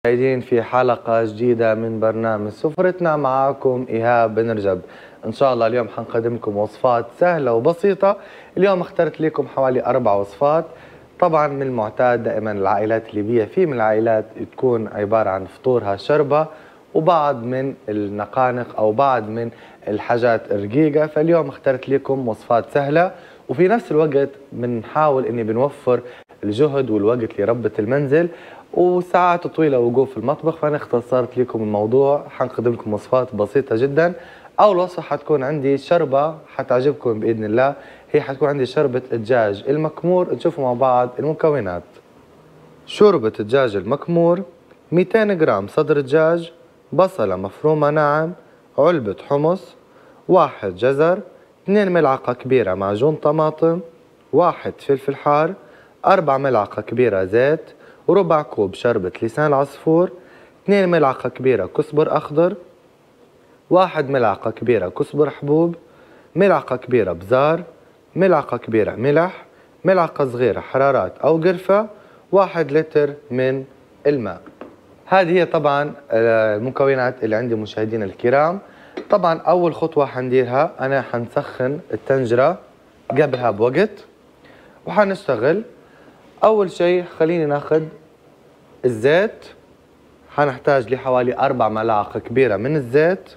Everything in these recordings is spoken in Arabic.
مشاهدين في حلقة جديدة من برنامج سفرتنا. معاكم إيهاب بن رجب. إن شاء الله اليوم حنقدم لكم وصفات سهلة وبسيطة. اليوم اخترت لكم حوالي 4 وصفات. طبعا من المعتاد دائما العائلات الليبية في من العائلات تكون عبارة عن فطورها شربة وبعض من النقانق أو بعض من الحاجات الرقيقة. فاليوم اخترت لكم وصفات سهلة وفي نفس الوقت بنحاول إني بنوفر الجهد والوقت لربة المنزل وساعات طويلة وقوف في المطبخ، فأنا اختصرت لكم الموضوع. حنقدم لكم وصفات بسيطة جدا. أول وصفة حتكون عندي شربة حتعجبكم بإذن الله، هي حتكون عندي شوربة الدجاج المكمور. نشوفوا مع بعض المكونات. شوربة الدجاج المكمور: 200 جرام صدر دجاج، بصلة مفرومة ناعم، علبة حمص، 1 جزر، 2 ملعقة كبيرة معجون طماطم، 1 فلفل حار، 4 ملعقة كبيرة زيت، وربع كوب شوربة لسان العصفور، 2 ملعقة كبيرة كزبر أخضر، 1 ملعقة كبيرة كزبر حبوب، ملعقة كبيرة بزار، ملعقة كبيرة ملح، ملعقة صغيرة حرارات أو قرفة، 1 لتر من الماء. هذه هي طبعا المكونات اللي عندي مشاهدينا الكرام. طبعا أول خطوة حنديرها أنا حنسخن الطنجرة قبلها بوقت وحنشتغل. أول شيء خليني ناخذ الزيت. حنحتاج لحوالي 4 ملاعق كبيرة من الزيت،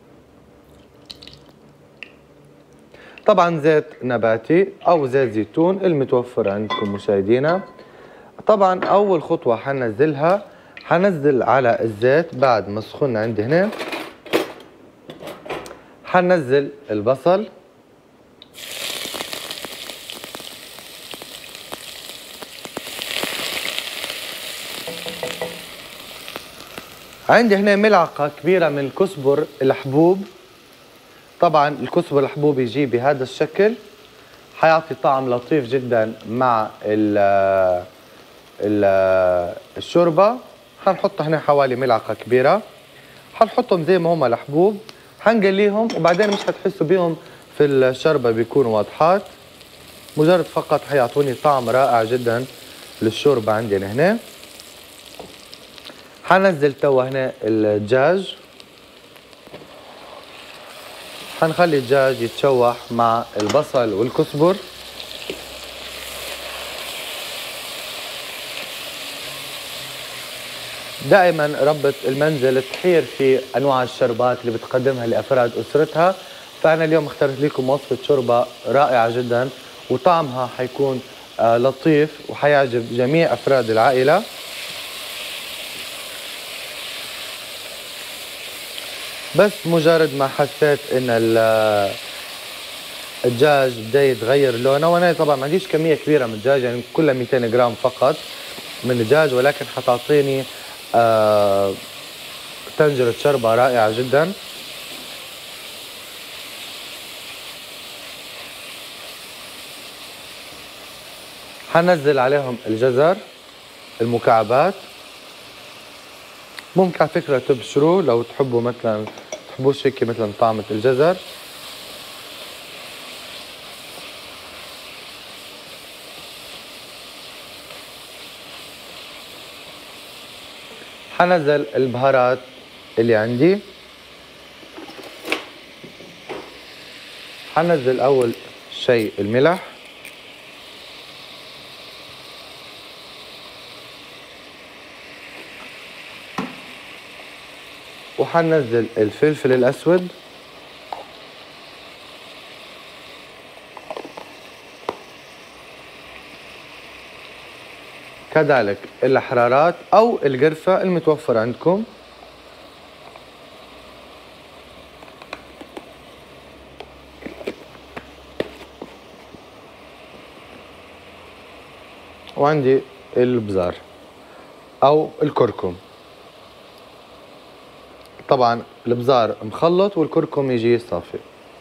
طبعا زيت نباتي أو زيت زيتون المتوفر عندكم مشاهدينا. طبعا أول خطوة حنزلها، حنزل على الزيت بعد ما سخن عندي هنا. حنزل البصل، عندي هنا ملعقة كبيرة من الكزبر الحبوب. طبعا الكزبر الحبوب يجي بهذا الشكل، حيعطي طعم لطيف جدا مع الشوربة. حنحط هنا حوالي ملعقة كبيرة، حنحطهم زي ما هم الحبوب، حنقليهم وبعدين مش حتحسوا بيهم في الشوربة، بيكونوا واضحات، مجرد فقط حيعطوني طعم رائع جدا للشوربة. عندنا هنا حنزل توا هنا الدجاج، حنخلي الدجاج يتشوح مع البصل والكزبر. دائما ربة المنزل تحير في انواع الشربات اللي بتقدمها لافراد اسرتها، فانا اليوم اخترت لكم وصفة شوربة رائعة جدا وطعمها حيكون لطيف وحيعجب جميع افراد العائلة. بس مجرد ما حسيت ان الدجاج بدا يتغير لونه، وانا طبعا ما عنديش كميه كبيره من الدجاج، يعني كلها 200 جرام فقط من الدجاج، ولكن حتعطيني طنجرة شوربة رائعة جدا. حنزل عليهم الجزر المكعبات، ممكن على فكرة تبشروه لو تحبوا، مثلا تحبوش هيك مثلا طعمة الجزر. حنزل البهارات اللي عندي. حنزل أول شيء الملح، وحنزل الفلفل الأسود، كذلك الحرارات أو القرفة المتوفر عندكم. وعندي البزار أو الكركم. طبعا البزار مخلط والكركم يجي صافي.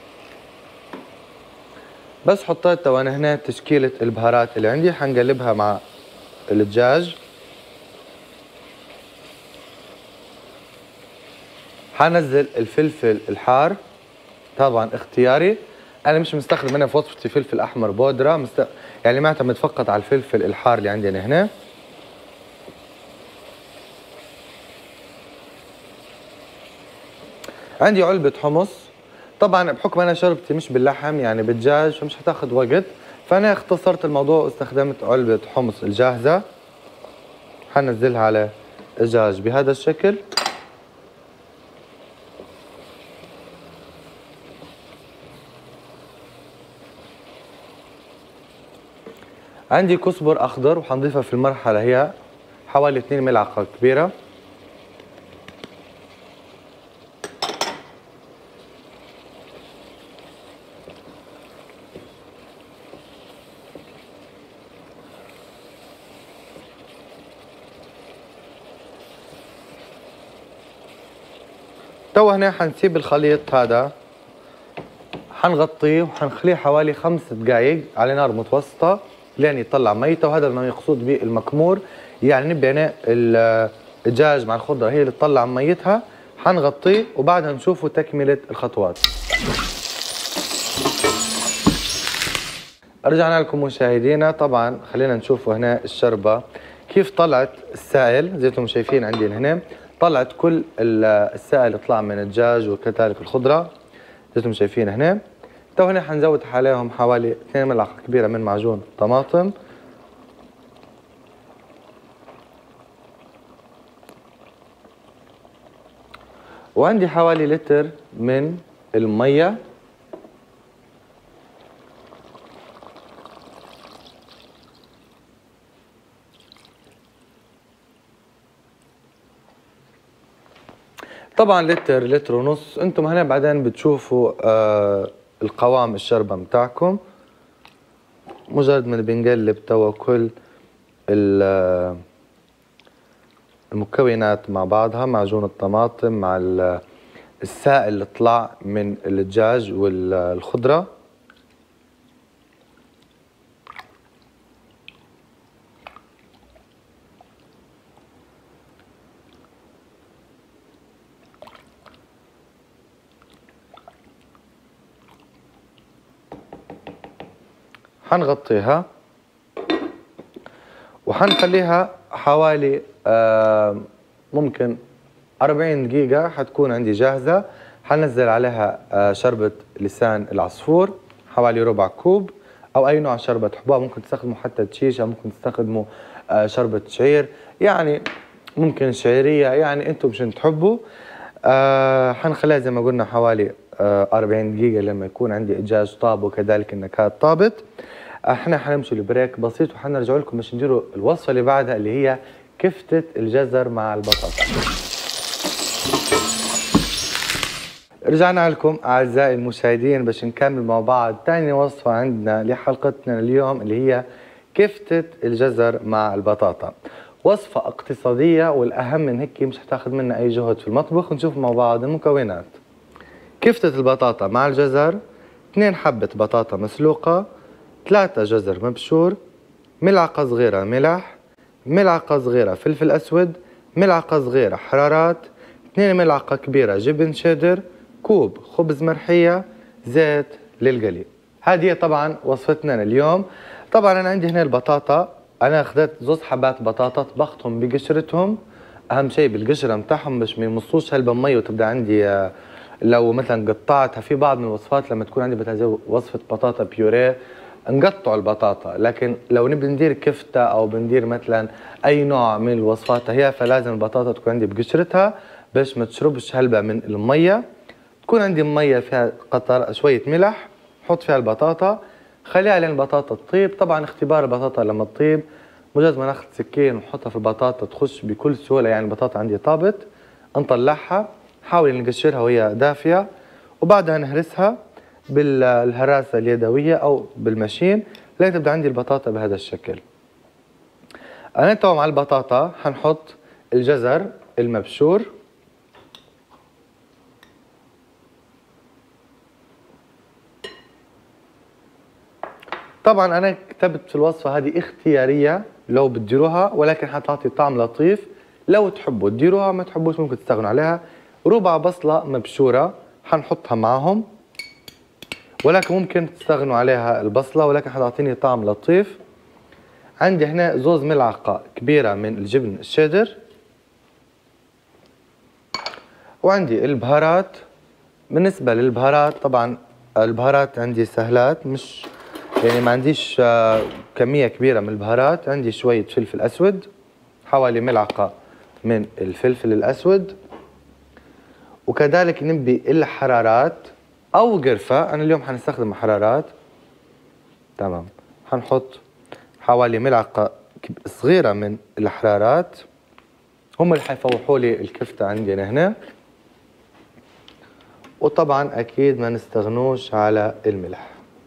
بس حطيت وانا هنا تشكيلة البهارات اللي عندي، حنقلبها مع الدجاج. حنزل الفلفل الحار، طبعا اختياري، انا مش مستخدم هنا في وصفتي فلفل احمر بودره، يعني معتمد فقط على الفلفل الحار اللي عندي أنا هنا. عندي علبة حمص. طبعا بحكم انا شربتي مش باللحم يعني بالدجاج فمش هتاخذ وقت، فانا اختصرت الموضوع واستخدمت علبة حمص الجاهزة. حنزلها على الدجاج بهذا الشكل. عندي كزبر اخضر وحنضيفها في المرحلة هي حوالي 2 ملعقة كبيرة. تو هنا حنسيب الخليط هذا، حنغطيه وحنخليه حوالي 5 دقائق على نار متوسطة لين يطلع ميته، وهذا ما يقصد به المكمور، يعني نبي هنا الدجاج مع الخضرة هي اللي تطلع ميتها. حنغطيه وبعدها نشوفوا تكملة الخطوات. رجعنا لكم مشاهدينا. طبعا خلينا نشوفوا هنا الشربة كيف طلعت السائل. زي ما شايفين عندي هنا طلعت كل السائل اللي طلع من الدجاج وكذلك الخضرة زي ما شايفين هنا. تو هنا حنزود عليهم حوالي 2 ملعقة كبيرة من معجون طماطم، وعندي حوالي لتر من المية. طبعا لتر ونص. انتم هنا بعدين بتشوفوا القوام الشربة متاعكم. مجرد ما بنقلب توا كل المكونات مع بعضها، معجون الطماطم مع السائل اللي طلع من الدجاج والخضرة. حنغطيها وحنخليها حوالي ممكن 40 دقيقة حتكون عندي جاهزة. حنزل عليها شربة لسان العصفور حوالي ربع كوب، أو أي نوع شربة تحبوها. ممكن تستخدموا حتى تشيشة، ممكن تستخدموا شربة شعير، يعني ممكن شعيرية، يعني أنتم مشان تحبوا. حنخليها زي ما قلنا حوالي 40 دقيقة لما يكون عندي الدجاج طاب وكذلك النكهات طابت. احنا حنمشي لبريك بسيط وحنرجع لكم باش نديروا الوصفة اللي بعدها اللي هي كفتة الجزر مع البطاطا. رجعنا لكم أعزائي المشاهدين باش نكمل مع بعض ثاني وصفة عندنا لحلقتنا اليوم اللي هي كفتة الجزر مع البطاطا. وصفة اقتصادية، والأهم من هيك مش هتاخذ منا أي جهد في المطبخ. ونشوف مع بعض المكونات. كفتة البطاطا مع الجزر: 2 حبة بطاطا مسلوقة، 3 جزر مبشور، ملعقة صغيرة ملح، ملعقة صغيرة فلفل أسود، ملعقة صغيرة حرارات، 2 ملعقة كبيرة جبن شيدر، كوب خبز مرحية، زيت للقلي. هذه طبعا وصفتنا اليوم. طبعا أنا عندي هنا البطاطا، أنا أخذت 2 حبات بطاطا طبختهم بقشرتهم. أهم شيء بالقشرة متاعهم باش ما يمصوش هلبة مي وتبدأ عندي لو مثلا قطعتها. في بعض من الوصفات لما تكون عندي مثلا زي وصفة بطاطا بيوريه نقطع البطاطا، لكن لو نبي ندير كفتة أو بندير مثلا أي نوع من الوصفات هي، فلازم البطاطا تكون عندي بقشرتها باش ما تشربش هلبة من المية. تكون عندي مية فيها قطر شوية ملح، حط فيها البطاطا، خليها لين البطاطا تطيب. طبعا اختبار البطاطا لما تطيب مجرد ما ناخذ سكين ونحطها في البطاطا تخش بكل سهولة، يعني البطاطا عندي طابت. نطلعها، حاول نقشرها وهي دافية، وبعدها نهرسها بالهراسة اليدوية أو بالماشين لين تبدأ عندي البطاطا بهذا الشكل. أنا تو مع البطاطا حنحط الجزر المبشور، طبعا أنا كتبت في الوصفة هذه اختيارية لو بتديروها، ولكن حتعطي طعم لطيف. لو تحبوا تديروها، ما تحبوش ممكن تستغنوا عليها. ربع بصلة مبشورة حنحطها معهم، ولكن ممكن تستغنوا عليها البصلة، ولكن حتعطيني طعم لطيف. عندي هنا 2 ملعقة كبيرة من الجبن الشيدر، وعندي البهارات بالنسبة للبهارات طبعا البهارات عندي سهلات، مش يعني ما عنديش كمية كبيرة من البهارات. عندي شوية فلفل أسود، حوالي ملعقة من الفلفل الأسود، وكذلك نبي الحرارات أو قرفة. أنا اليوم حنستخدم حرارات. تمام، حنحط حوالي ملعقة صغيرة من الحرارات، هم اللي حيفوحوا لي الكفتة عندنا هنا. وطبعا أكيد ما نستغنوش على الملح.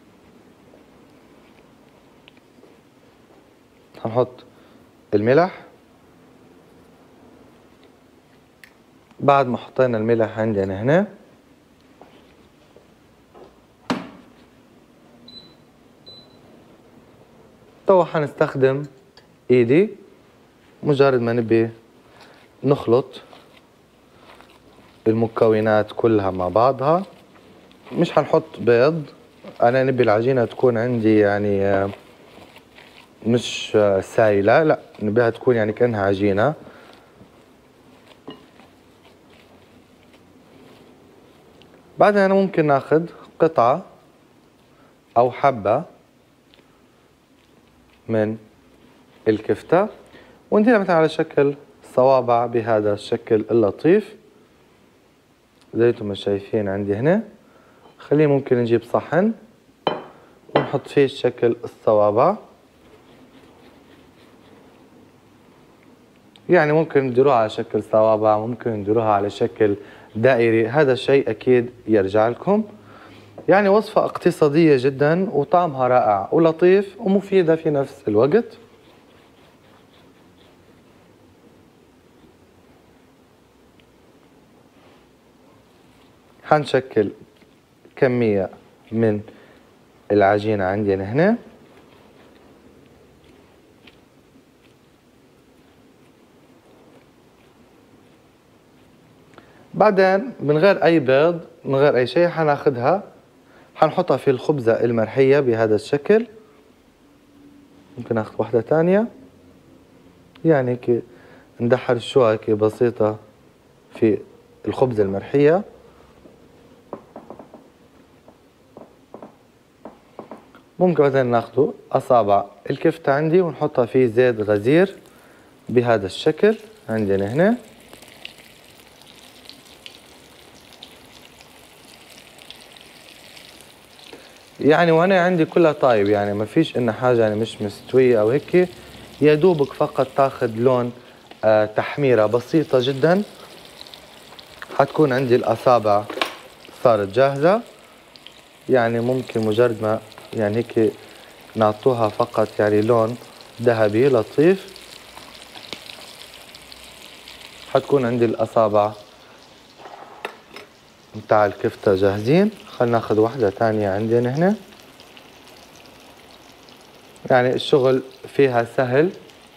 هنحط الملح. بعد ما حطينا الملح عندنا هنا طبعا حنستخدم ايدي. مجرد ما نبي نخلط المكونات كلها مع بعضها، مش حنحط بيض. انا نبي العجينة تكون عندي يعني مش سايلة، لا نبيها تكون يعني كأنها عجينة. بعدين أنا ممكن ناخذ قطعة أو حبة من الكفتة ونديرها مثلا على شكل صوابع بهذا الشكل اللطيف زي انتم ما شايفين عندي هنا. خليه ممكن نجيب صحن ونحط فيه شكل الصوابع، يعني ممكن نديروها على شكل صوابع، ممكن نديروها على شكل دائري، هذا الشيء أكيد يرجع لكم. يعني وصفة اقتصادية جدا وطعمها رائع ولطيف ومفيدة في نفس الوقت. حنشكل كمية من العجينة عندنا هنا. بعدين من غير أي بيض من غير أي شيء حناخدها حنحطها في الخبزة المرحية بهذا الشكل. ممكن ناخذ واحدة تانية، يعني هيك ندحر شوكة بسيطة في الخبزة المرحية. ممكن مثلا ناخذ أصابع الكفتة عندي ونحطها في زيت غزير بهذا الشكل عندنا هنا. يعني وانا عندي كلها طايب، يعني ما فيش إنها حاجة يعني مش مستوية أو هيك، يا دوبك فقط تاخذ لون تحميرة بسيطة جدا. حتكون عندي الأصابع صارت جاهزة، يعني ممكن مجرد ما يعني هيك نعطوها فقط يعني لون ذهبي لطيف حتكون عندي الأصابع متاع الكفتة جاهزين. خلينا ناخذ واحدة تانية عندنا هنا. يعني الشغل فيها سهل،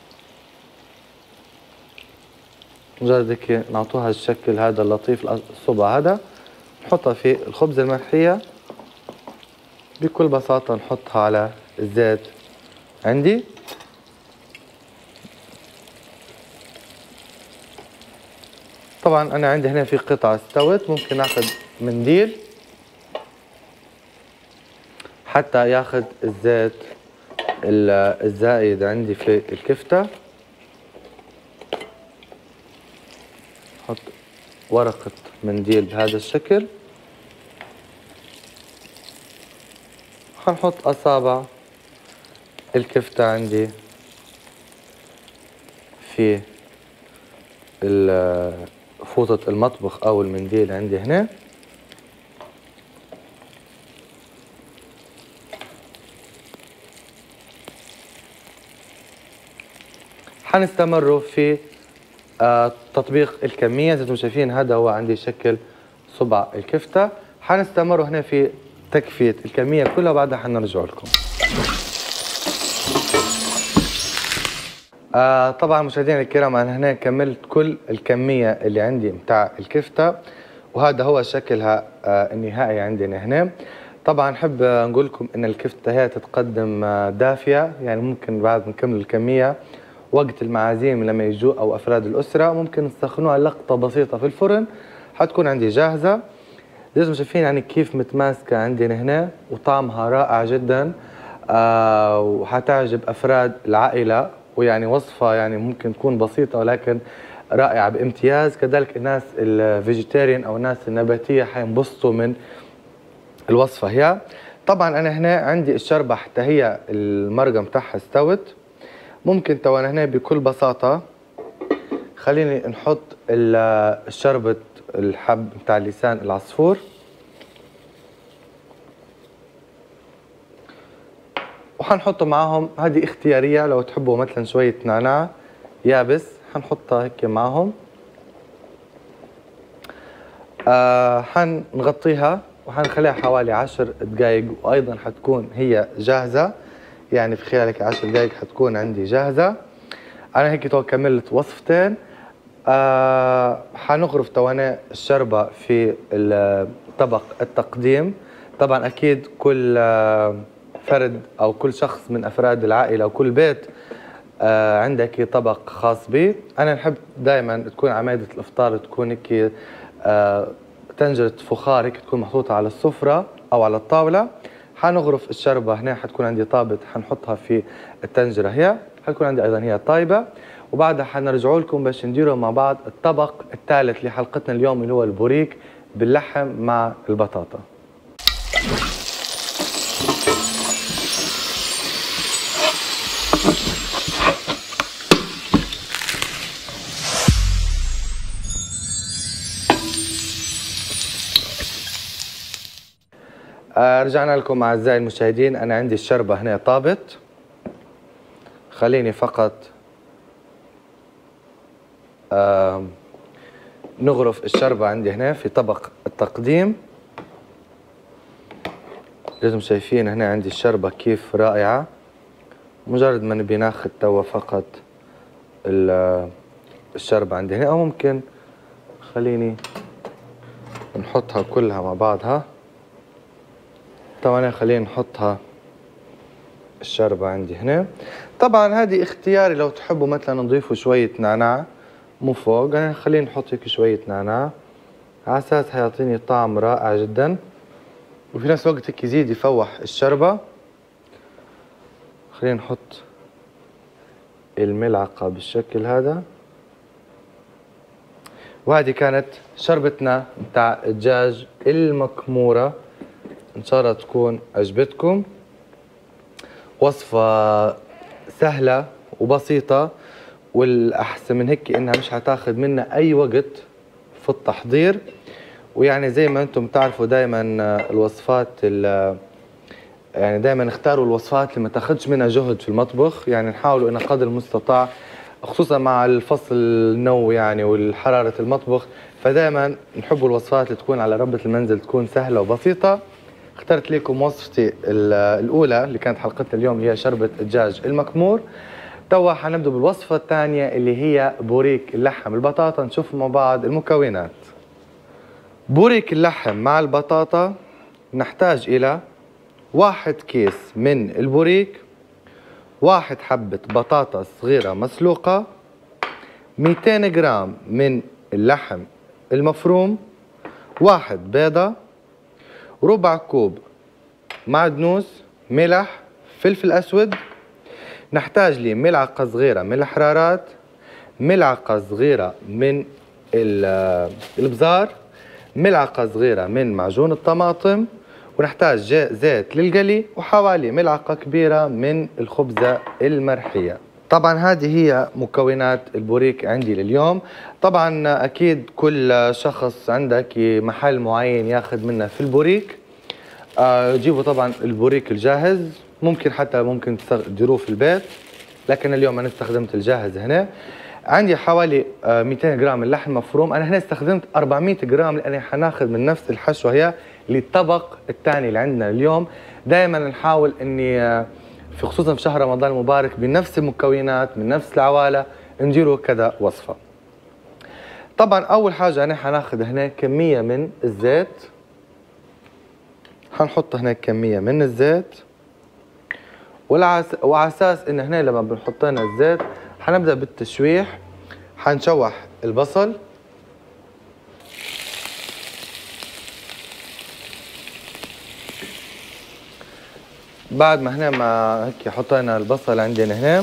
مجرد هيك نعطوها الشكل هذا اللطيف الصبع هذا، نحطها في الخبزة المرحية بكل بساطة، نحطها على الزيت عندي. طبعا أنا عندي هنا في قطعة استوت، ممكن ناخذ منديل حتى ياخذ الزيت الزائد عندي في الكفتة. نحط ورقة منديل بهذا الشكل. حنحط أصابع الكفتة عندي في فوطة المطبخ أو المنديل عندي هنا. حنستمروا في تطبيق الكمية. زي ما شايفين هذا هو عندي شكل صبع الكفتة. حنستمروا هنا في تكفية الكمية كلها وبعدها حنرجع لكم. طبعا مشاهدينا الكرام أنا هنا كملت كل الكمية اللي عندي متاع الكفتة، وهذا هو شكلها النهائي عندنا هنا. طبعا نحب نقول لكم ان الكفتة هي تتقدم دافية، يعني ممكن بعد ما نكمل الكمية وقت المعازيم لما يجوا او افراد الاسرة ممكن نسخنوها لقطة بسيطة في الفرن حتكون عندي جاهزة. زي ما شايفين يعني كيف متماسكة عندنا هنا وطعمها رائع جدا. وحتعجب أفراد العائلة، ويعني وصفة يعني ممكن تكون بسيطة ولكن رائعة بامتياز. كذلك الناس الفيجيتيريان أو الناس النباتية حينبسطوا من الوصفة هي. طبعا أنا هنا عندي الشربة حتى هي المرقة متاعها استوت. ممكن تو أنا هنا بكل بساطة خليني نحط الشربة الحب متاع لسان العصفور، وحنحطه معاهم. هذه اختيارية، لو تحبوا مثلا شوية نعناع يابس حنحطها هيك معاهم. حنغطيها وحنخليها حوالي 10 دقائق، وأيضا حتكون هي جاهزة. يعني في خلال هيك 10 دقائق حتكون عندي جاهزة. أنا هيك تو كملت وصفتين. حنغرف تونا الشربة في طبق التقديم. طبعا أكيد كل فرد أو كل شخص من أفراد العائلة أو كل بيت عندك طبق خاص به. أنا نحب دائما تكون عمايدة الإفطار تكون هيك طنجرة فخار هيك تكون محطوطة على السفرة أو على الطاولة. حنغرف الشربة هنا، حتكون عندي طابة حنحطها في الطنجرة هي، حتكون عندي أيضا هي طايبة. وبعدها حنرجعوا لكم باش نديروا مع بعض الطبق الثالث لحلقتنا اليوم اللي هو البوريك باللحم مع البطاطا. رجعنا لكم أعزائي المشاهدين. أنا عندي الشربة هنا طابت. خليني فقط نغرف الشربة عندي هنا في طبق التقديم. لازم شايفين هنا عندي الشربة كيف رائعة. مجرد ما نبي ناخذ توا فقط الشربة عندي هنا، أو ممكن خليني نحطها كلها مع بعضها. طبعا خلينا نحطها الشربة عندي هنا. طبعا هذه اختياري، لو تحبوا مثلا نضيفوا شوية نعناع مو فوق. أنا خلينا نحط هيك شوية نعناع على أساس حيعطيني طعم رائع جدا، وفي نفس الوقت هيك يزيد يفوح الشربة. خلينا نحط الملعقة بالشكل هذا. وهذه كانت شربتنا بتاع الدجاج المكمورة. إن شاء الله تكون عجبتكم. وصفة سهلة وبسيطة، والأحسن من هيك إنها مش هتاخذ منا أي وقت في التحضير. ويعني زي ما أنتم تعرفوا دائما الوصفات يعني دائما اختاروا الوصفات اللي ما تاخذش منها جهد في المطبخ. يعني نحاولوا إن قدر المستطاع، خصوصا مع الفصل النو يعني والحرارة المطبخ، فدائما نحبوا الوصفات اللي تكون على ربة المنزل، تكون سهلة وبسيطة. اخترت لكم وصفتي الأولى اللي كانت حلقتنا اليوم، اللي هي شربة الدجاج المكمور. توا حنبدأ بالوصفة الثانية اللي هي بوريك اللحم البطاطا. نشوف مع بعض المكونات. بوريك اللحم مع البطاطا نحتاج إلى 1 كيس من البوريك، 1 حبة بطاطا صغيرة مسلوقة، 200 جرام من اللحم المفروم، 1 بيضة، ربع كوب معدنوس، ملح، فلفل أسود. نحتاج لي ملعقة صغيرة من الحرارات، ملعقة صغيرة من البزار، ملعقة صغيرة من معجون الطماطم، ونحتاج زيت للقلي، وحوالي ملعقة كبيرة من الخبزة المرحية. طبعا هذه هي مكونات البوريك عندي لليوم. طبعا أكيد كل شخص عندك محل معين ياخذ منه في البوريك. جيبوا طبعا البوريك الجاهز، ممكن تديروه في البيت، لكن اليوم أنا استخدمت الجاهز هنا. عندي حوالي 200 جرام من اللحم مفروم. أنا هنا استخدمت 400 جرام لأني حناخذ من نفس الحشوة هي للطبق الثاني اللي عندنا اليوم. دائما نحاول إني في خصوصا في شهر رمضان المبارك بنفس المكونات من نفس العوالة نديروا كذا وصفة. طبعا أول حاجة أنا حناخذ هنا كمية من الزيت. حنحط هنا كمية من الزيت، وعلى اساس ان هنا لما بنحط لنا الزيت حنبدا بالتشويح. حنشوح البصل، بعد ما هنا ما هيك حطينا البصل عندنا هنا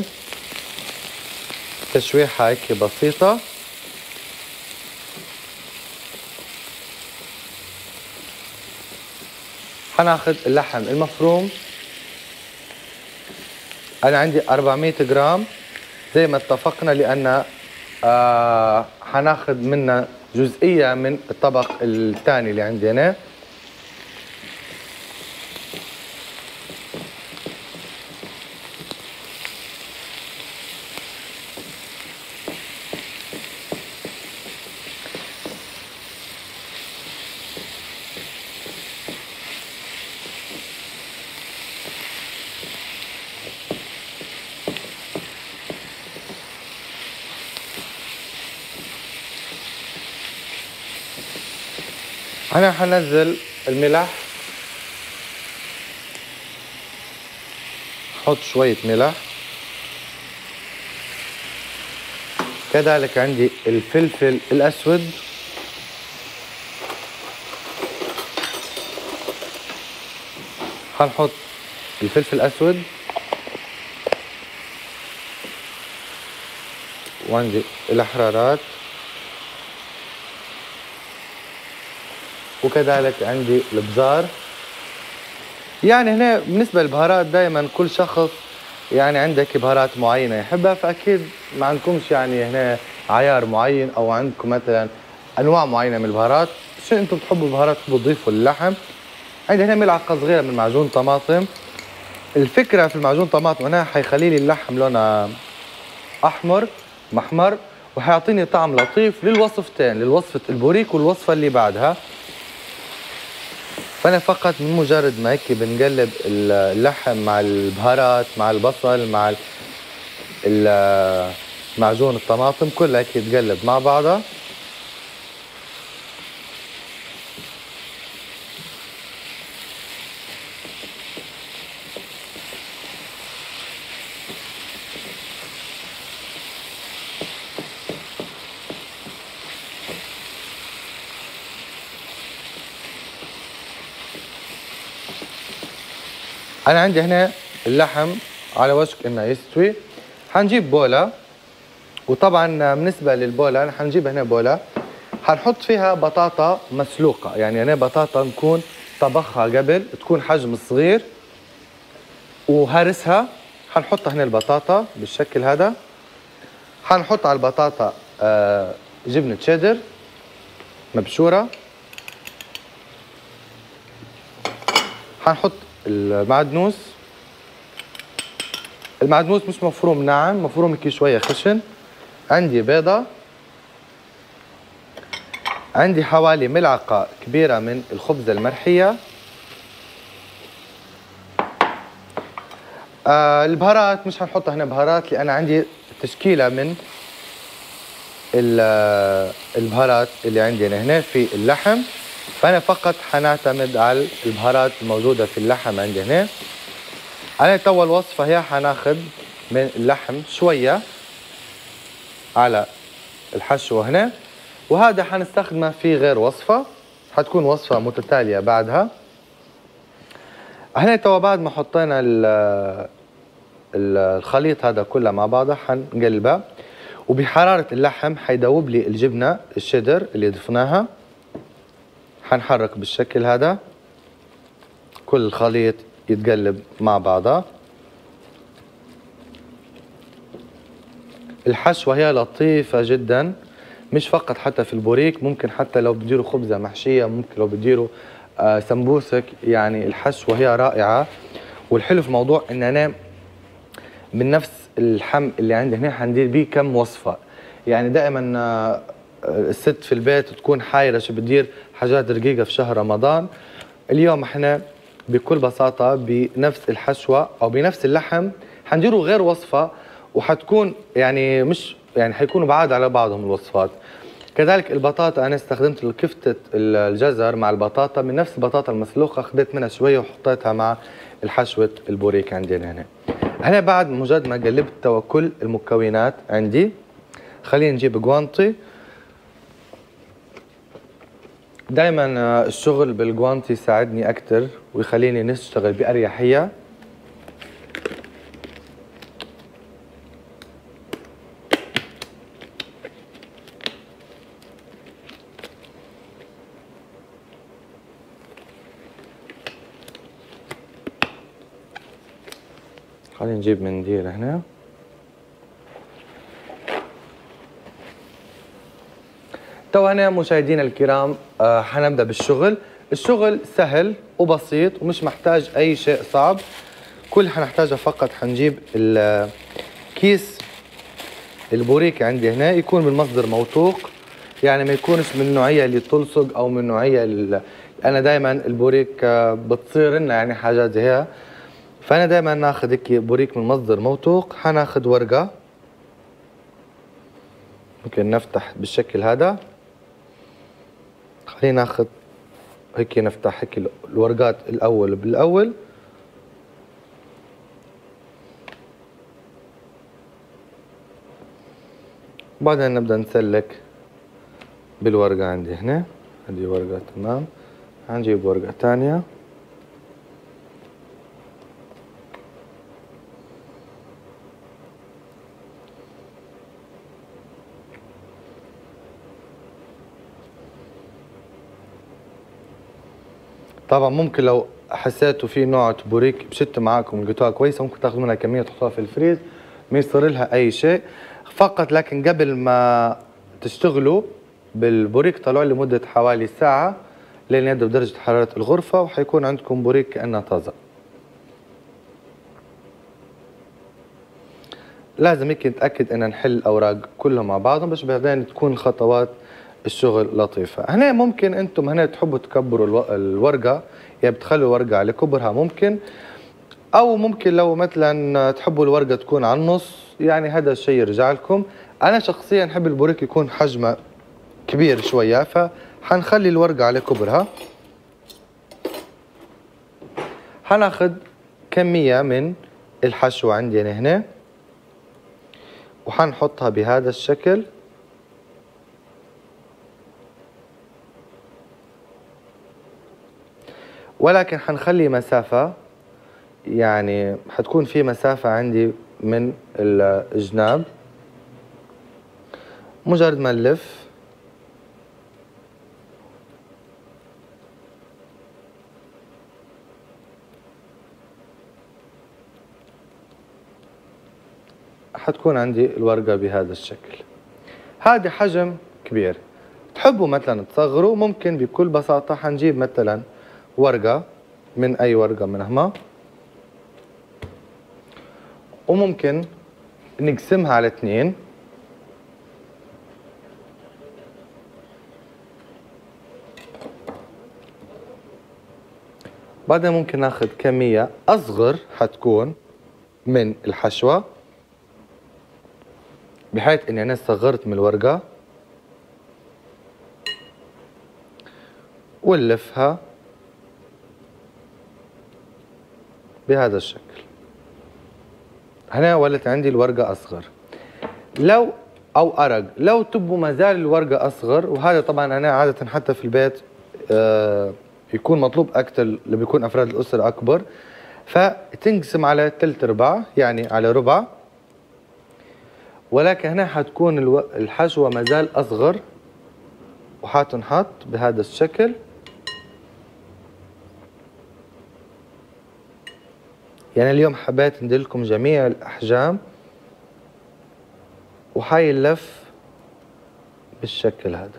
تشويحة هيك بسيطة. حناخد اللحم المفروم، أنا عندي 400 جرام زي ما اتفقنا، لأن حناخد منها جزئية من الطبق الثاني اللي عندنا. أنا حنزل الملح، حط شوية ملح، كذلك عندي الفلفل الأسود، حنحط الفلفل الأسود، وعندي الأحرارات، وكذلك عندي البزار. يعني هنا بالنسبة للبهارات دائما كل شخص يعني عندك بهارات معينة يحبها، فأكيد ما عندكمش يعني هنا عيار معين أو عندكم مثلا أنواع معينة من البهارات. شو أنتم بتحبوا البهارات تحبوا تضيفوا للحم. عندي هنا ملعقة صغيرة من معجون طماطم. الفكرة في المعجون طماطم هنا حيخلي لي اللحم لونه أحمر محمر، وحيعطيني طعم لطيف للوصفتين، للوصفة البوريك والوصفة اللي بعدها. فأنا فقط من مجرد ما هيك بنقلب اللحم مع البهارات مع البصل مع معجون الطماطم كلها هيك يتقلب مع بعضها. أنا عندي هنا اللحم على وشك إنه يستوي. حنجيب بولة، وطبعا بالنسبة للبولة أنا حنجيب هنا بولة حنحط فيها بطاطا مسلوقة، يعني هنا بطاطا نكون طبخها قبل تكون حجم صغير وهرسها. حنحطها هنا البطاطا بالشكل هذا. حنحط على البطاطا جبنة شيدر مبشورة. حنحط المعدنوس. المعدنوس مش مفروم ناعم، مفروم هيك شوية خشن. عندي بيضة. عندي حوالي ملعقة كبيرة من الخبزة المرحية. البهارات مش حنحطها هنا بهارات، لأن عندي تشكيلة من البهارات اللي عندنا هنا في اللحم، فأنا فقط حنعتمد على البهارات الموجودة في اللحم عندي هنا. أنا تو الوصفة هي حناخد من اللحم شوية على الحشو هنا، وهذا حنستخدمه في غير وصفة، حتكون وصفة متتالية بعدها. هنا تو بعد ما حطينا الخليط هذا كله مع بعضه حنقلبه، وبحرارة اللحم حيدوب لي الجبنة الشيدر اللي ضفناها. حنحرك بالشكل هذا كل الخليط يتقلب مع بعضه. الحشوة هي لطيفة جدا، مش فقط حتى في البوريك، ممكن حتى لو بديروا خبزة محشية، ممكن لو بديروا سمبوسك، يعني الحشوة هي رائعة. والحلو في الموضوع ان انا من نفس اللحم اللي عندي هنا حندير بيه كم وصفة. يعني دائما الست في البيت تكون حايرة شو بتدير حاجات رقيقة في شهر رمضان. اليوم احنا بكل بساطة بنفس الحشوة او بنفس اللحم حنديروا غير وصفة، وحتكون يعني مش يعني حيكونوا بعاد على بعضهم الوصفات. كذلك البطاطا انا استخدمت كفتة الجزر مع البطاطا من نفس البطاطا المسلوقة، اخذت منها شوية وحطيتها مع الحشوة البوريك عندنا هنا. هنا بعد مجرد ما قلبت كل المكونات عندي، خلينا نجيب جوانتي. دائما الشغل بالجوانتي يساعدني اكثر ويخليني نشتغل باريحيه. خلينا نجيب منديل هنا. تو هنا مشاهدينا الكرام حنبدأ بالشغل. الشغل سهل وبسيط ومش محتاج أي شيء صعب. كل اللي حنحتاجه فقط حنجيب كيس البوريك عندي هنا يكون من مصدر موثوق، يعني ما يكونش من النوعية اللي تلصق أو من النوعية اللي أنا دائما البوريك بتصير لنا يعني حاجات زي هيك، فأنا دائما ناخذ هيك بوريك من مصدر موثوق. حناخذ ورقة، ممكن نفتح بالشكل هذا. خلينا ناخذ هيك، نفتح هيك الورقات الأول بالأول. بعدين نبدأ نسلك بالورقة عندي هنا. هذه ورقة تمام. هنجيب ورقة ثانية. طبعا ممكن لو حسيتوا في نوع بوريك بشت معاكم لقيتوها كويسة ممكن تاخذوا منها كمية تحطوها في الفريز، ما يصير لها أي شيء فقط. لكن قبل ما تشتغلوا بالبوريك طلعوا لمدة حوالي ساعة لين يبدأ بدرجة حرارة الغرفة، وحيكون عندكم بوريك كأنها طازة. لازم هيك نتأكد إن نحل الأوراق كلها مع بعضهم باش بعدين تكون خطوات الشغل لطيفة. هنا ممكن أنتم هنا تحبوا تكبروا الورقة، يعني بتخلوا الورقة على كبرها ممكن، أو ممكن لو مثلا تحبوا الورقة تكون على النص، يعني هذا الشيء يرجع لكم. أنا شخصيا أحب البوريك يكون حجمه كبير شوية، فحنخلي الورقة على كبرها. حناخذ كمية من الحشوة عندي هنا وحنحطها بهذا الشكل. ولكن حنخلي مسافة، يعني حتكون في مسافة عندي من الجناب. مجرد ما نلف حتكون عندي الورقة بهذا الشكل. هذا حجم كبير. تحبوا مثلا تصغروا ممكن بكل بساطة حنجيب مثلا ورقة من أي ورقة من هما، وممكن نقسمها على 2. بعدين ممكن ناخذ كمية أصغر حتكون من الحشوة بحيث إني أنا صغرت من الورقة، ونلفها بهذا الشكل. هنا ولت عندي الورقة أصغر. لو أو أرق، لو تبوا ما زال الورقة أصغر، وهذا طبعا أنا عادة حتى في البيت يكون مطلوب أكثر اللي بيكون أفراد الأسرة أكبر، فتنقسم على 3/4 يعني على ربع. ولكن هنا حتكون الحشوة ما زال أصغر، وحتنحط بهذا الشكل. يعني اليوم حبيت ندلكم جميع الأحجام، وحي اللف بالشكل هذا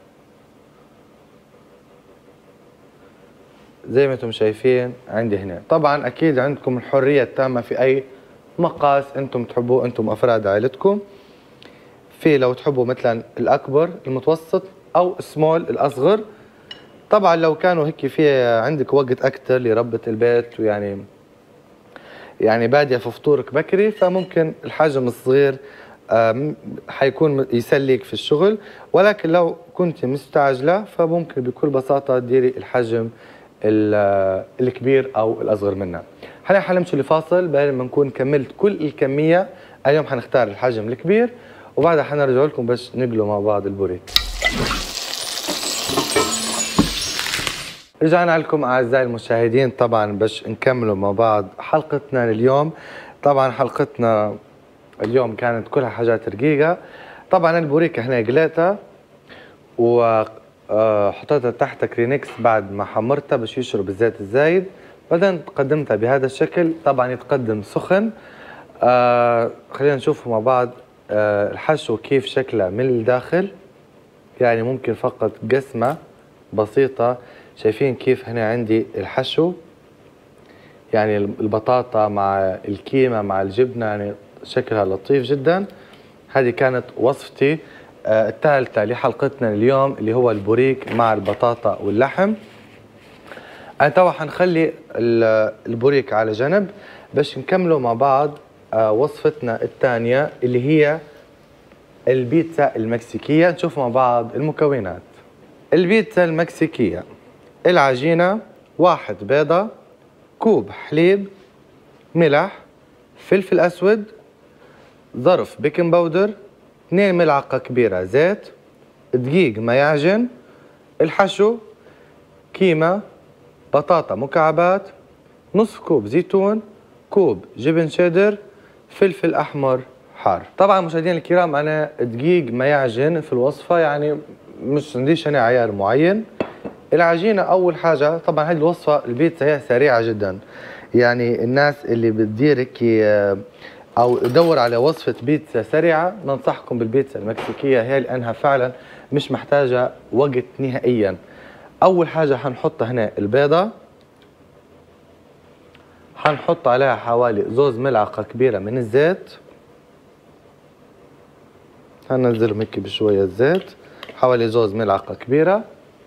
زي ما انتم شايفين عندي هنا. طبعا اكيد عندكم الحرية التامة في اي مقاس انتم تحبوه انتم افراد عائلتكم. في لو تحبوا مثلا الاكبر، المتوسط، او سمول الاصغر. طبعا لو كانوا هيك في عندك وقت اكثر لربة البيت، ويعني بادية في فطورك بكري، فممكن الحجم الصغير حيكون يسليك في الشغل. ولكن لو كنت مستعجلة فممكن بكل بساطة تديري الحجم الكبير او الاصغر منها. حاليا حنمشي لفاصل بين ما نكون كملت كل الكمية. اليوم حنختار الحجم الكبير، وبعدها حنرجع لكم باش نقلوا مع بعض البوريك. رجعنا لكم اعزائي المشاهدين طبعا باش نكملوا مع بعض حلقتنا اليوم. طبعا حلقتنا اليوم كانت كلها حاجات رقيقة. طبعا البوريكة هنا قليتها وحطيتها تحت كرينكس بعد ما حمرتها باش يشرب الزيت الزايد. بعدين قدمتها بهذا الشكل. طبعا يتقدم سخن. خلينا نشوف مع بعض الحشو كيف شكله من الداخل. يعني ممكن فقط قسمة بسيطة. شايفين كيف هنا عندي الحشو، يعني البطاطا مع الكيمة مع الجبنة، يعني شكلها لطيف جدا. هذه كانت وصفتي الثالثة لحلقتنا اليوم، اللي هو البوريك مع البطاطا واللحم. أنا توا حنخلي البوريك على جنب باش نكملوا مع بعض وصفتنا الثانية اللي هي البيتزا المكسيكية. نشوف مع بعض المكونات. البيتزا المكسيكية: العجينة 1 بيضة، كوب حليب، ملح، فلفل أسود، ظرف بيكنج باودر، 2 ملعقة كبيرة زيت، دقيق ما يعجن، الحشو كيمة، بطاطا مكعبات، نصف كوب زيتون، كوب جبن شيدر، فلفل أحمر حار. طبعا مشاهدينا الكرام أنا دقيق ما يعجن في الوصفة، يعني مش عنديش أنا عيار معين. العجينة أول حاجة، طبعا هذه الوصفة البيتزا هي سريعة جدا، يعني الناس اللي بتديرك أو تدور على وصفة بيتزا سريعة ننصحكم بالبيتزا المكسيكية هي، لأنها فعلا مش محتاجة وقت نهائيا. أول حاجة حنحط هنا البيضة، حنحط عليها حوالي 2 ملعقة كبيرة من الزيت. هننزلهم هيك بشوية الزيت، حوالي 2 ملعقة كبيرة.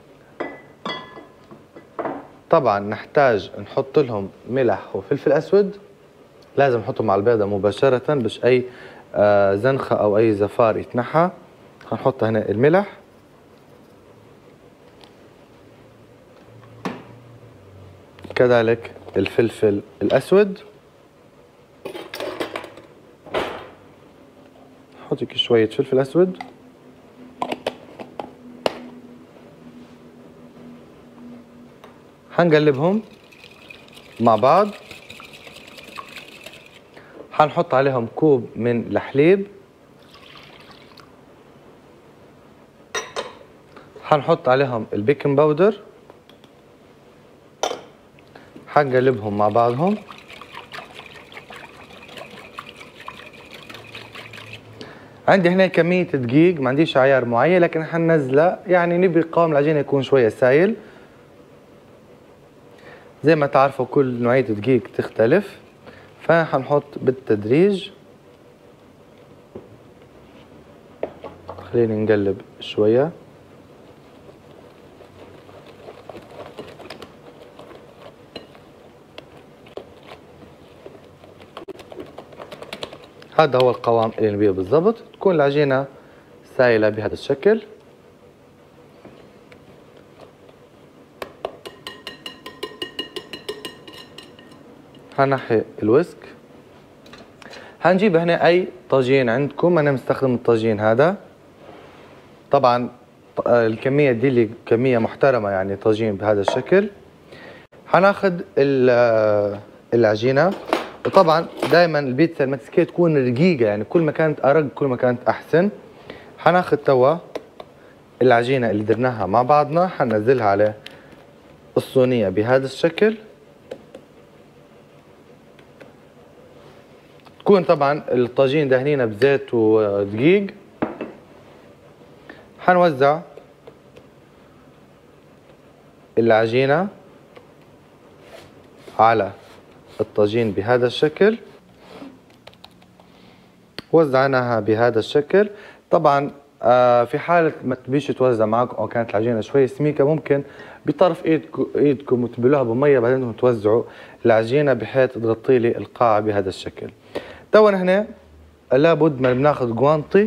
طبعا نحتاج نحط لهم ملح وفلفل أسود، لازم نحطهم على البيضة مباشرة باش أي زنخة أو أي زفار يتنحى. هنحط هنا الملح، كذلك الفلفل الأسود. نحط هيك شوية فلفل أسود. هنقلبهم مع بعض. هنحط عليهم كوب من الحليب، هنحط عليهم البيكنج باودر، هنقلبهم مع بعضهم. عندي هنا كمية دقيق، ما عنديش عيار معين، لكن حننزله يعني نبي قوام العجينة يكون شوية سايل. زي ما تعرفوا كل نوعية دقيق تختلف، فحنحط بالتدريج. خلينا نقلب شوية. هذا هو القوام اللي نبيه بالضبط، تكون العجينة سائلة بهذا الشكل. هنحي الويسك. هنجيب هنا أي طاجين عندكم، أنا مستخدم الطاجين هذا. طبعا الكمية دي اللي كمية محترمة، يعني طاجين بهذا الشكل. هناخد العجينة، وطبعا دائما البيتزا المكسيكية تكون رقيقة، يعني كل ما كانت أرق كل ما كانت أحسن. هناخد توا العجينة اللي درناها مع بعضنا، هننزلها على الصينية بهذا الشكل. تكون طبعا الطاجين دهنينه بزيت ودقيق. هنوزع العجينة على الطاجين بهذا الشكل. وزعناها بهذا الشكل. طبعا في حالة ما تبيش توزع معكم أو كانت العجينة شوي سميكة، ممكن بطرف ايدكم وتبلوها بمية، بعدين توزعوا العجينة بحيث تغطي لي القاعة بهذا الشكل. توا هنا لابد ما بناخذ جوانطي.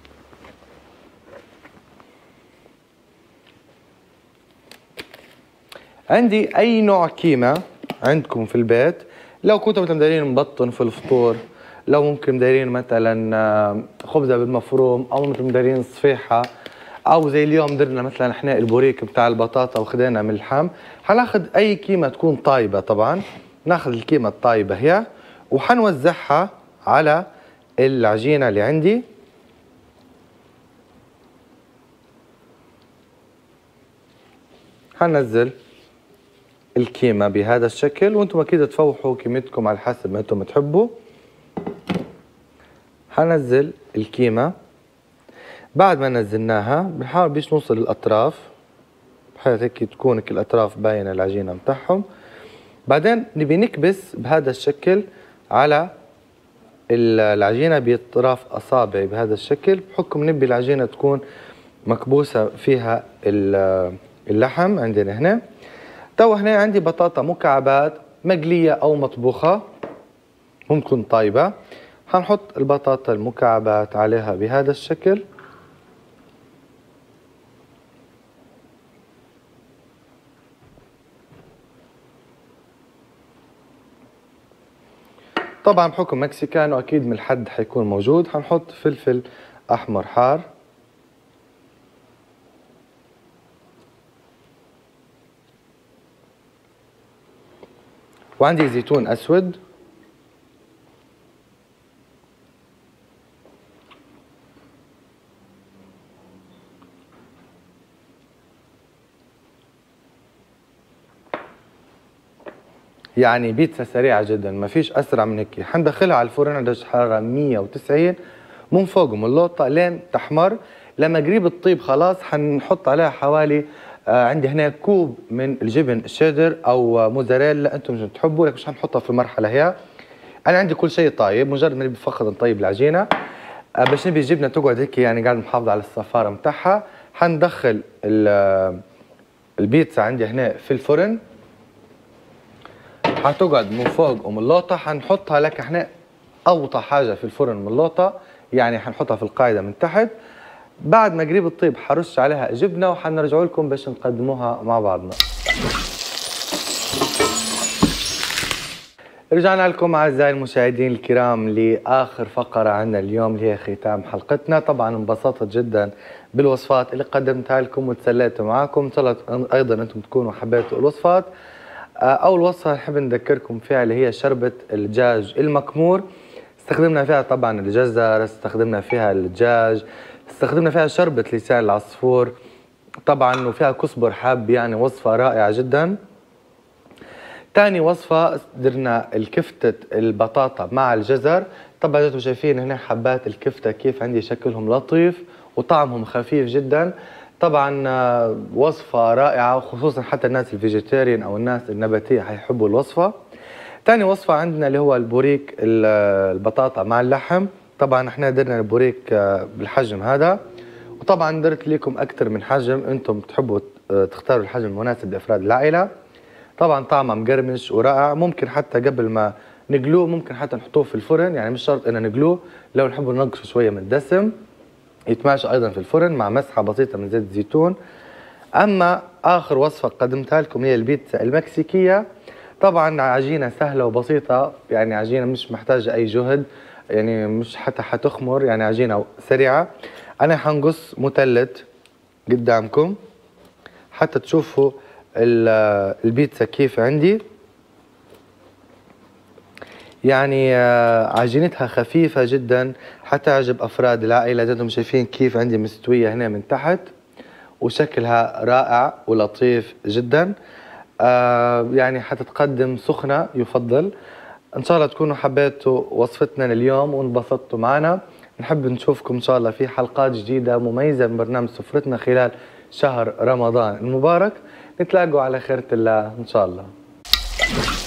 عندي أي نوع كيمة عندكم في البيت، لو كنتم مدايرين مبطن في الفطور، لو ممكن مدايرين مثلا خبزة بالمفروم، أو ممكن مدايرين صفيحة، أو زي اليوم درنا مثلا احنا البوريك بتاع البطاطا وخدينا من اللحم. هناخذ أي كيمة تكون طايبة، طبعا ناخذ الكيمة الطايبة هي، وحنوزعها على العجينة اللي عندي. هننزل الكيمة بهذا الشكل، وانتم اكيد تفوحوا كيمتكم على حسب ما انتم تحبوا. حنزل الكيمة. بعد ما نزلناها بنحاول بيش نوصل للأطراف بحيث هيك تكون الأطراف باينة العجينة متاعهم. بعدين نبي نكبس بهذا الشكل على العجينة بأطراف أصابعي بهذا الشكل، بحكم نبي العجينة تكون مكبوسة فيها اللحم. عندنا هنا تو هنا عندي بطاطا مكعبات مقلية أو مطبوخة ممكن طيبة. حنحط البطاطا المكعبات عليها بهذا الشكل. طبعا بحكم مكسيكان واكيد من الحد حيكون موجود، حنحط فلفل احمر حار، وعندي زيتون اسود، يعني بيتزا سريعة جدا ما فيش أسرع من هيك. حندخلها على الفرن على درجة حرارة 190 من فوق من اللوطة لين تحمر. لما قريب تطيب خلاص حنحط عليها حوالي عندي هنا كوب من الجبن الشيدر أو موزاريلا أنتم مش تحبوا، لكن مش حنحطها في المرحلة هي. أنا عندي كل شيء طيب، مجرد ما نبي فقط نطيب العجينة باش نبي الجبنة تقعد هيك يعني قاعد محافظة على الصفارة متاعها. حندخل البيتزا عندي هنا في الفرن، حتقعد من فوق ومن اللوطة. حنحطها لك احنا اوطى حاجة في الفرن من اللوطة، يعني حنحطها في القاعدة من تحت. بعد ما قريب تطيب حرش عليها جبنة وحنرجعوا لكم باش نقدموها مع بعضنا. رجعنا لكم اعزائي المشاهدين الكرام لاخر فقرة عندنا اليوم اللي هي ختام حلقتنا. طبعا انبسطت جدا بالوصفات اللي قدمتها لكم وتسليت معاكم، ان شاء الله ايضا انتم تكونوا حبيتوا الوصفات. أول وصفة نحب نذكركم فيها اللي هي شربة الدجاج المكمور. استخدمنا فيها طبعا الجزر، استخدمنا فيها الدجاج، استخدمنا فيها شربة لسان العصفور طبعا، وفيها كزبر حب، يعني وصفة رائعة جدا. ثاني وصفة درنا الكفتة البطاطا مع الجزر. طبعا انتم شايفين هنا حبات الكفتة كيف عندي شكلهم لطيف وطعمهم خفيف جدا. طبعا وصفة رائعة، وخصوصا حتى الناس الفيجيتيريان او الناس النباتية حيحبوا الوصفة. ثاني وصفة عندنا اللي هو البوريك البطاطا مع اللحم. طبعا احنا درنا البوريك بالحجم هذا، وطبعا درت لكم اكثر من حجم، انتم تحبوا تختاروا الحجم المناسب لافراد العائلة. طبعا طعمه مقرمش ورائع. ممكن حتى قبل ما نقلوه ممكن حتى نحطوه في الفرن، يعني مش شرط ان نقلوه، لو نحبوا ننقصوا شوية من الدسم يتماشى ايضا في الفرن مع مسحه بسيطه من زيت الزيتون. اما اخر وصفه قدمتها لكم هي البيتزا المكسيكيه. طبعا عجينه سهله وبسيطه، يعني عجينه مش محتاجه اي جهد، يعني مش حتى حتخمر، يعني عجينه سريعه. انا حنقص مثلث قدامكم حتى تشوفوا البيتزا كيف عندي، يعني عجينتها خفيفة جدا حتى يعجب أفراد العائلة. زي ما شايفين كيف عندي مستوية هنا من تحت، وشكلها رائع ولطيف جدا. يعني حتتقدم سخنة يفضل. إن شاء الله تكونوا حبيتوا وصفتنا لليوم وانبسطتوا معنا. نحب نشوفكم إن شاء الله في حلقات جديدة مميزة من برنامج سفرتنا خلال شهر رمضان المبارك. نتلاقوا على خيرة الله إن شاء الله.